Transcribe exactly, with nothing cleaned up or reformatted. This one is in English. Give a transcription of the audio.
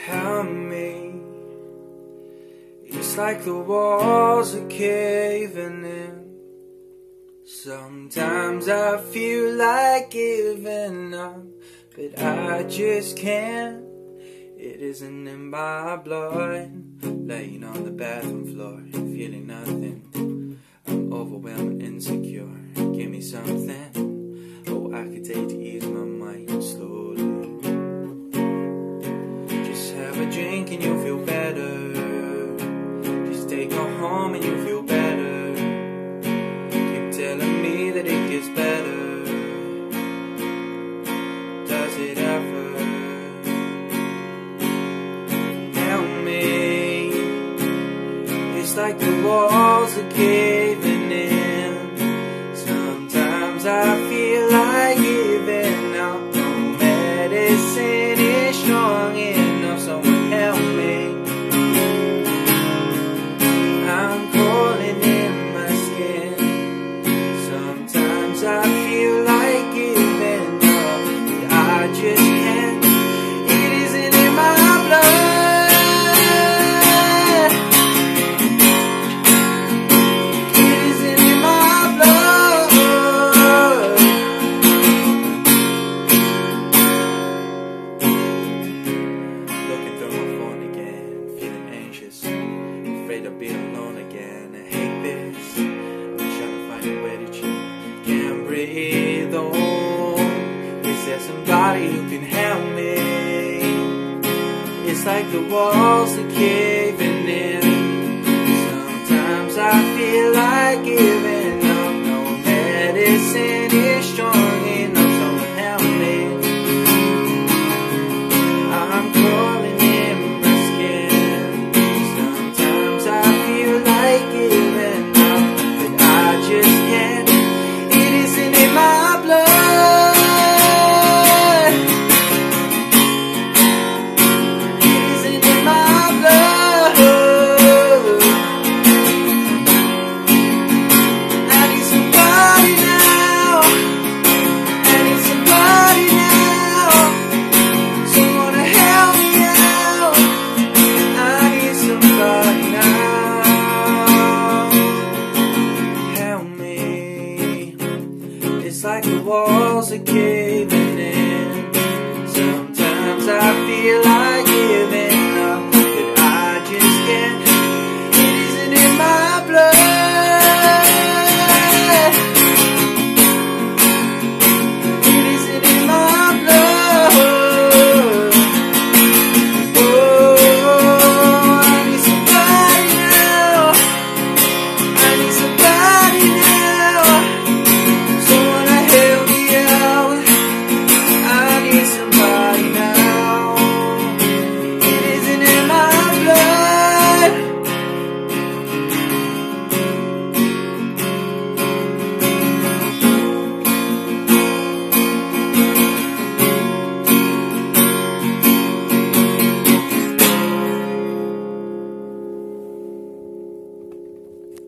help me. It's like the walls are caving in. Sometimes I feel like giving up, but I just can't. It isn't in my blood. Laying on the bathroom floor, feeling nothing. I'm overwhelmed and insecure. Give me something, oh, I could take to ease my mind slowly. Just have a drink and you'll feel better. Just take her home and you'll feel better. Keep telling me that it gets better. Does it ever? It's like the walls are caving in. Sometimes I feel like giving up. No medicine is strong enough. Someone help me. I'm crawling in my skin. Sometimes I feel like giving up, but I just can't. It isn't in my blood. Afraid I'll be alone again. I hate this. I'm trying to find a way that you can breathe on. Is there somebody who can help me? It's like the walls are caving in. Sometimes I feel like giving